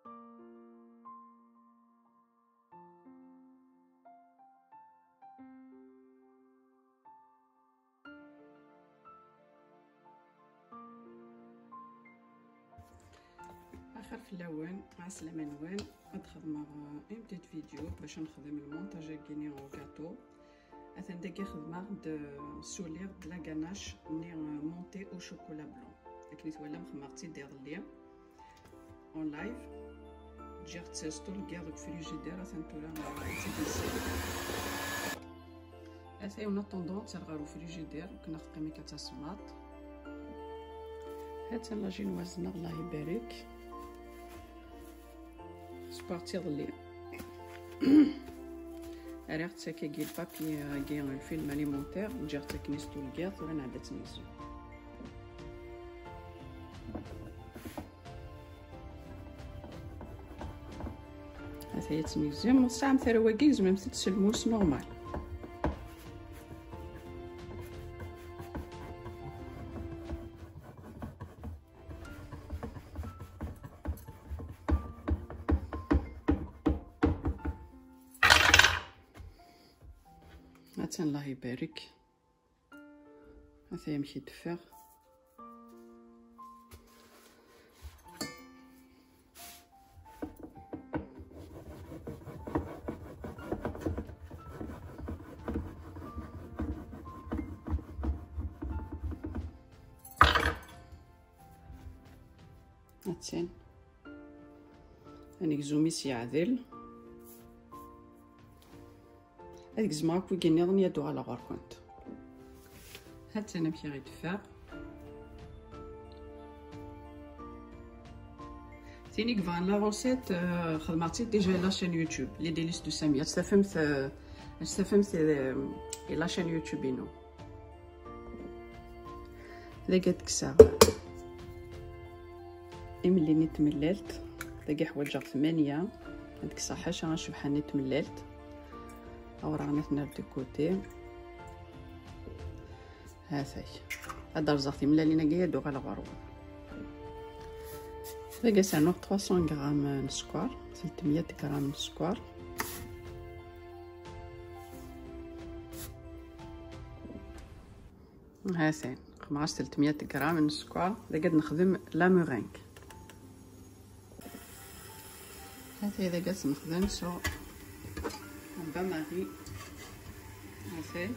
اخر في اللون مع السلامه نوان نخدم اون بتيت فيديو باش نخدم المونتاج كيني او غاتو اثن داكي خدمه د سولير د لا غاناش ني مونتي او شوكولا بلون لكن تولا مخمرتي دير لي اون لايف جير تيستو لكيا دوك فريجيدير اثن تولا رايتي بزاف اثاي ونا طوندون ترغارو فريجيدير كنا قيمه كتصمات هات لاجي نوازنا الله يبارك سبارتيغ لي ريغ تساكي كي البابي كي الفيلم اليمونتير نجير تكنيستو الكاط ولا نعدا تنيزو هذا هي تنيزو ساعه مثلا واكي زعما تسلموس نورمال هاتن الله يبارك هذا يمشي يدفع هاتين هانيك زوميس يعدل هذيك زعما كي كنظن يدو على غير كنت هات انا مشي غيدفع ثاني كفان لا روسيت خدمتي ديجا لاشين يوتيوب لي ديليس دو ساميه استفهمت لاشين يوتيوب بينو لقيت كسا ملي نيت مللت لقي حوايج 8 هاديك صحاش غنشوف حني تمللت او رانا نرد كوتي هاثاي هذا رزقتي ملا لينا كاع يدو على غرو باقي سانو 300 غرام سكر 300 غرام سكر هاثاي خماس 300 غرام سكر قاعد نخدم لا مورينغ هاثاي اذا قاعد نخدم سو باماري هاثاي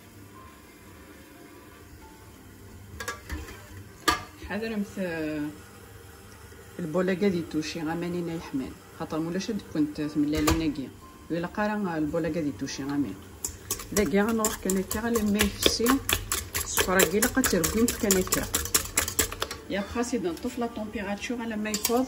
حاضر مثل البوله قاعد يتوشي غامانينا يحمل خاطر مولاش كنت تملا لينا كيا ولا قارا البوله قاعد يتوشي غامين داكيا غنروح كنكا غير ما يفسي السكر كي لقى تربين في كنكا يا خاصي نطفي لا طومبيراتور على ما يفوض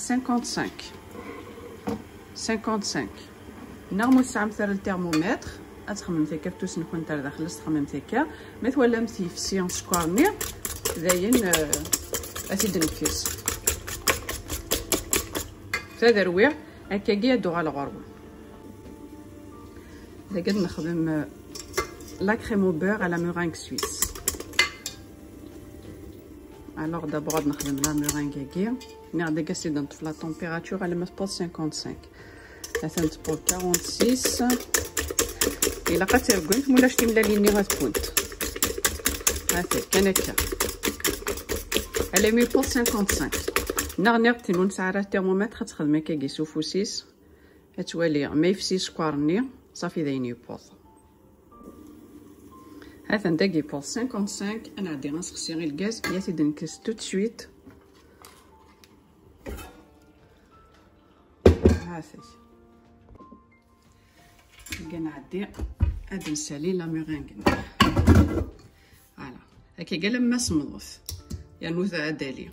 55 نغمو الساعه مثلا الترمومتر اتخمم تيكا فتوس نكون تاع داخل تخمم تيكا مثل ولا متيفسي سكر ني زين اسيد نكيس تدرويع هكا كي يدو على غربه لقد نخدم لا كريم او بور على مورينغ سويس الوغ دابور نخدم لا مورينغ كي نعد كاسيد نطفي لا طومبيراتور على ما تبوز 55 مثلا تبوز 46 الا قات كنت مولاش تملا ليني غتكونت هاكا كان هكا على مي بوز 55 نغني تنون ساعه الترمومتر تخدم هكا كي سوفوسيس هتولي ما يفسي سكرني صافي داين يبوظ هذا نداكي بوز 55 انا عادي غنسقسي غير الغاز يا سيدي نكس تو سويت هاثي كنعدي هاد نسالي لا مورينغ فوالا هكا كاع لما سمضت يا نوذ عدالي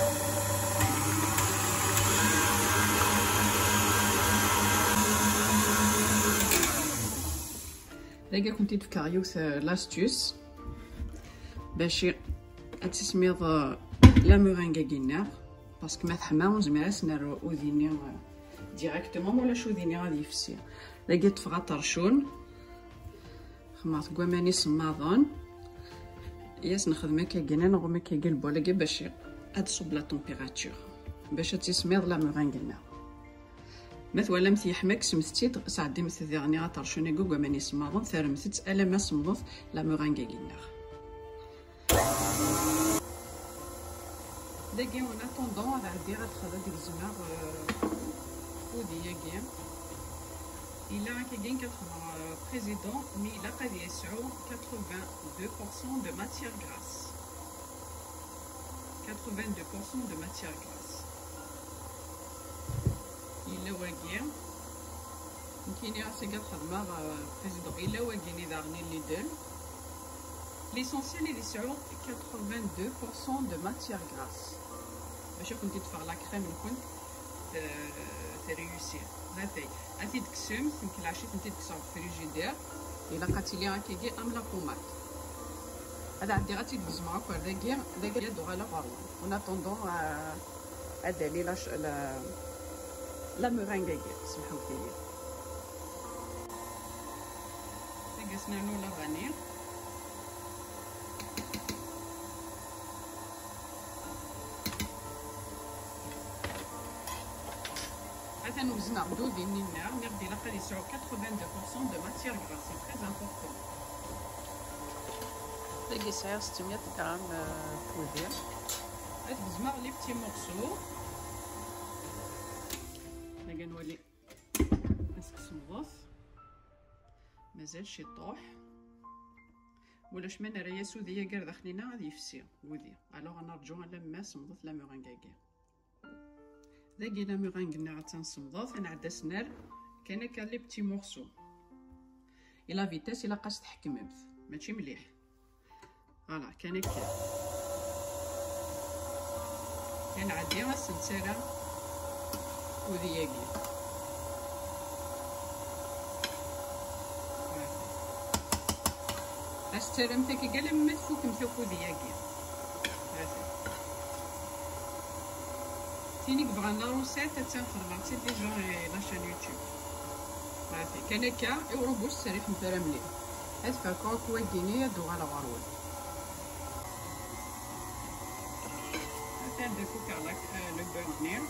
داكا كنت تفكريوث لاستوس باش تسميض لا مورينغ كينا باسكو ما تحما زعما نارو اوديني ديريكتومون ولا شو ديني غادي يفسي لقيت فغا طرشون خماط كواماني صماضون ياس نخدم هكا كينا نغمي كي قلبو لقي باش تصب لا طومبيراتور باش تسميض لا مورينغ كينا مثلا مسيح ماكس مستيت سعدي مثل ذي غطرشوني قوقا ماني سماضن ثارمثت ألا ما سمضت لا مغانقا قيناغ داكي اون اتوندون هذا عندي غتخرج ديك الزمار ودياكي إلا كاين كتخدم بريزيدون مي إلا قاد يسعو 82% دو ماتيير غراس 82% دو ماتيير غراس إلا واكي يمكن راسي كتخدم بريزيدون إلا واكي نضاغني اللي دل ليسونسيال اللي يسعو 82% دو ماتيير غراس باش كنتي تفرغ لا كريم نكون تريوسير هاتي هاتي تكسم يمكن العشية نتي تكسر في الفريجيدير الا لقاتي لي هكاكي ام لا بوماد هذا عندي غاتي تجزم هكا داكيا يدو على غروان اون اتوندون هذا لي لا مورينغا سمحوا لي تقسنا له لا فانيل هذا نوزنا مدودين النار نغدي لاقا يسعو 82% دو ماتيير غراس سي تري امبورطون تاقي يسعو 600 غرام بودير هاد بزمار لي بتي مورسو لاقا نولي نسقس نضف مازالش يطوح ولاش ما نرايا سوديه كاع داخلينا غادي يفسي ودي الوغ نرجعو على ما سمضت لا مورينغاكي داكي لا مورينغ غتنصمضات انا عدا سنار كاينه كان لي بتي مورسو الا فيتاس الا قاس تحكمت ماشي مليح فوالا كاين عندي السلسله ودياكي استلمتك كاع لما تفوك نشوفو دياكي تينيك بغا لا روسيت تنخربطي ديجا لاشين يوتيوب صافي كان هكا يوروبوش سريح مفرا مليح هاد فاكور كواكيني يدو على غرول هاد فوك على لو بورنير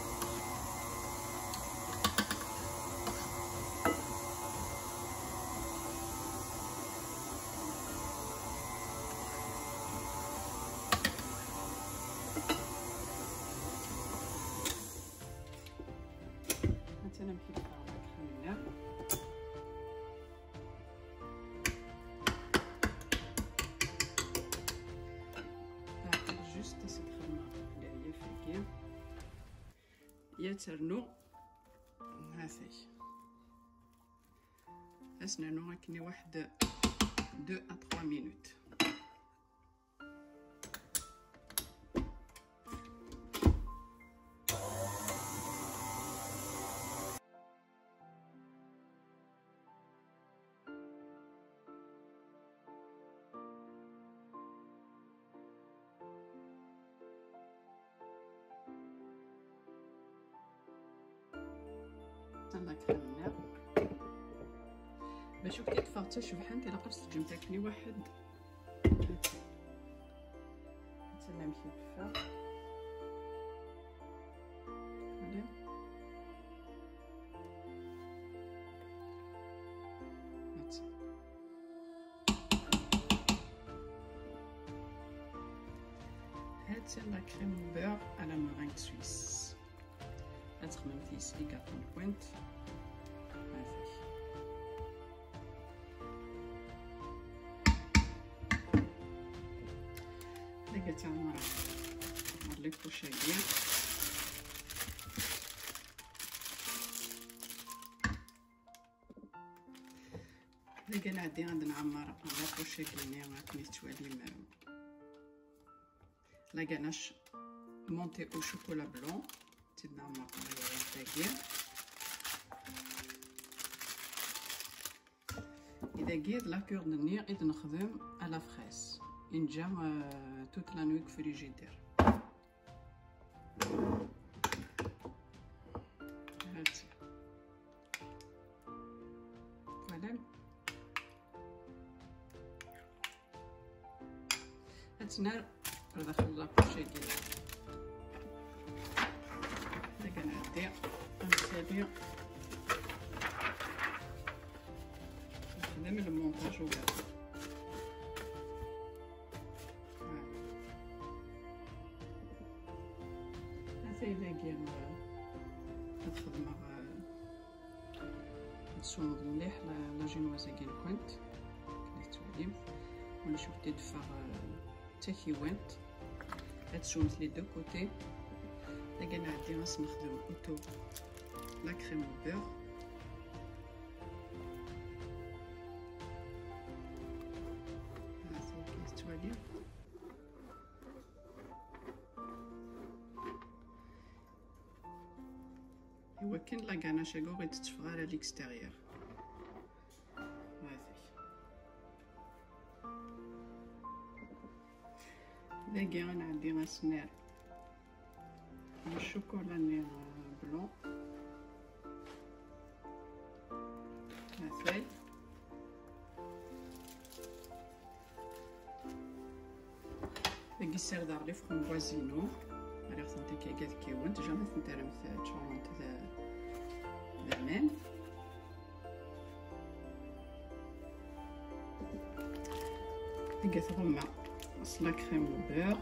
انا نمشي نفرغ الخميره جوست تسد خدمه اللي هي فيكي يا ترنو هاثي اسنانو هاكني واحد 2 à 3 مينوت لا كريمنا باش كي تفرطي شبحان الا قبست تجم تاكلي واحد تسنى مشي بفا هادي هاد لا كريم بور على مورينغ سويس غتخمم فيه سلي كارطون بوينت هاذي داك تاع المرا لي كوشاكيا داك انا عندي غنعمر على كوشاكيا غاتني توالي لا غاناش مونتي او شوكولا بلون نعمر الدقيق اذا قيد لا كوردوني قد نخدم على فريس نجا توت لا نويك فريجيدير هاتي فوالا هاتنا داخل لابوشي ديالها كنعدي نسالي نخدم المونتاج وكاع. هذا لاقي الخدمه نصوب مليح لا جينوازا كاين كنت كليت عليهم وانا شفت دفا حتى كيوانت. هاد الشومت لي دو كوتي. لا انا عندي غاس نخدم اوتو لا كريم بور. هذا كيستوى عليه. هو كاين لا غاناش غوري تتفغ على ليكستيريور. لاقي انا عندي غاس نير الشوكولا نير بلون. هاثاي لاقي سير دار لي فرومبوازينو على خصنتي كي كيوانت جامي ثنترمت تشونط ذا لاقي ثغمة لا كريم بور.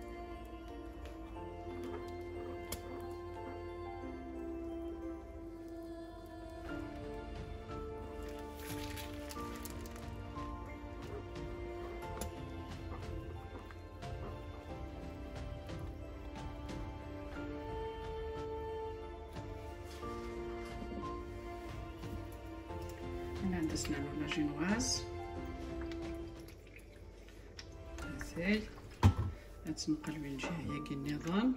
هنا ندسنا لا جينواز. هاي تنقلبي الجهه كاع النظام.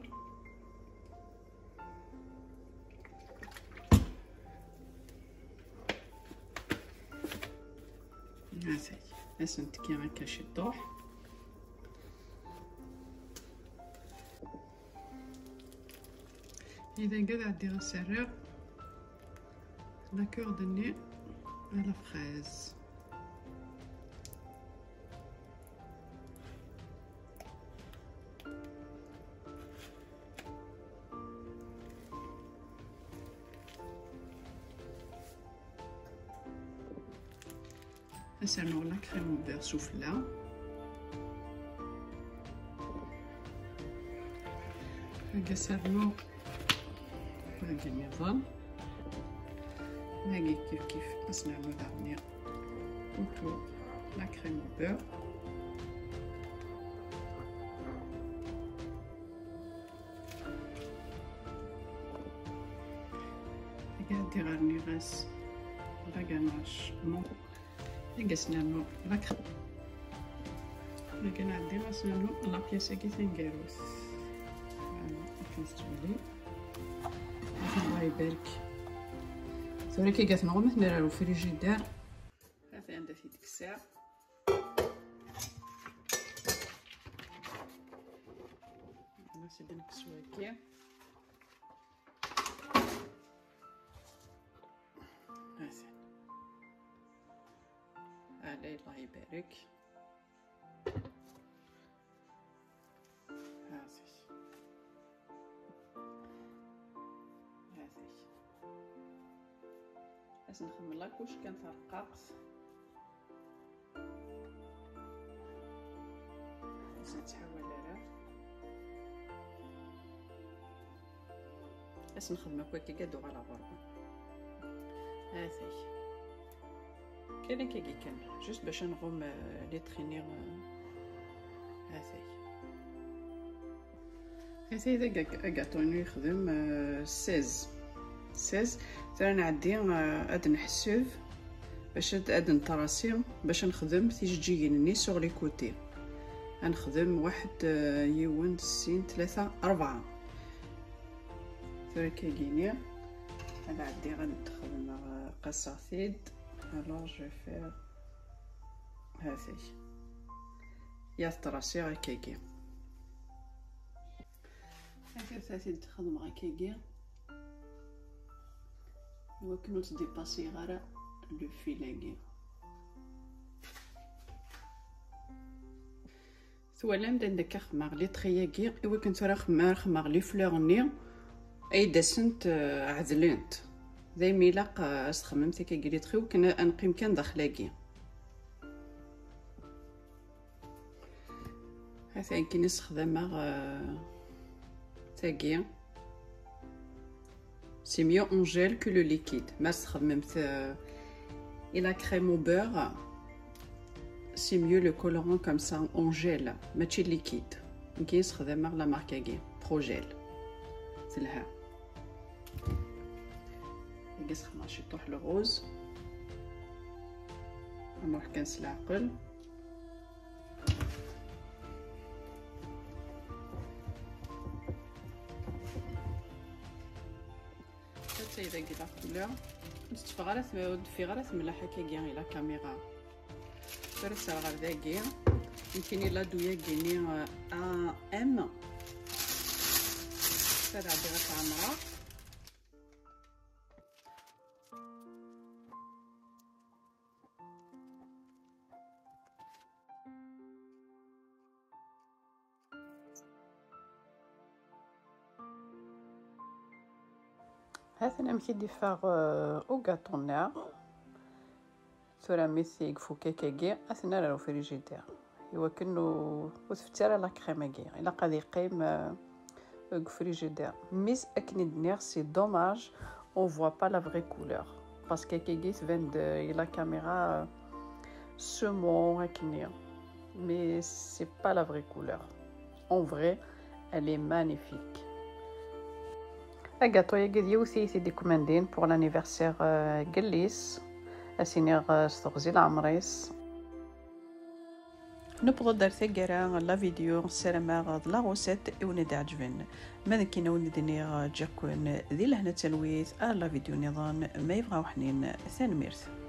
هاي اسنت كيما كاش الضوح. اذا قاعد عندي غسرير لا كوردوني على فريز. نسرنو لا كريم بور سوفلا. نسرنو هاكي النظام. هاكي كيف نصنعو دارني اوتو لا كريم بور. قاعد ديرني غاس لا غاناش مو قسنا لا كريم. لكن عندي غاسنانو لا بياسه كي تنقروس. كنستولي الله يبارك. ثوري كي قالت نغمت نديرو فريجيدير. هذا عندها في ديك الساعه. انا سيدي نكسو هكا. علي الله يبارك. هذه باش نخمم لاكوش كنترقق. باش نتحول على باش نخدم هكا كادو على غربه. هذه كاين كي كامل جوست باش نغم لي ترينير. هذه اذا كاطوني يخدم 16 انا عندي هاد نحسب باش هاد نطراسي باش نخدم تيجيني سوغ لي كوتي. غنخدم واحد يوان 60 3 4 ثوري كيجيني. انا عندي غنخدم قصاصيد. alors je vais faire هذه يا طراسي هكاكي. هذه تخدم هكاكي وكنو تديباسي غير لو فيلاكي. ثوالم داك خمار لي ترياكي ايوا كنت راه خمار لي فلورني اي دسنت عدلنت زي ميلاق استخممت كي قلت خو كنا نقيم كان داخلاكي مثلا كي نستخدمها تاقي سي ميو اون جيل كو لو ليكيد. ما استخدمت الى كريم و بور سي ميو لو كولورون كوم سا اون جيل ماشي ليكيد. كي نستخدمها لا ماركه كي برو جيل سلها نسخن شي طوح الغوز نروح كنس العقل حتى اذا قيت الكولور نستفى غير في غير ملاحه كي لا كاميرا فرس غير داكي يمكن الا دويا كيني ام هذا عندي غير عمرها هاثنا مكيدي فاغ او غاتونير ثورا ميثيك فوكاكاكي اثنا راه فريجيدير هو كنو وتفترى لا كريماكي الا قاد يقيم او فريجيدير ميس اكني دنيغ سي دوماج اون فوا با لا فري كولور باسكو كاكي تبان لا كاميرا سمون اكني مي سي با لا فري كولور اون فري elle est magnifique. الكاطو يقدي وثيثي دي كوماندين بور لانيفرسير قليس اسينيغ ستغزي العمريس نبغى درت كرا لا فيديو سلامة لا غوسيت وندا عجبن ماذا كينا وندني جاكون ذي لهنا تلويث لا فيديو نظام ما يبغى وحنين ثان ميرث.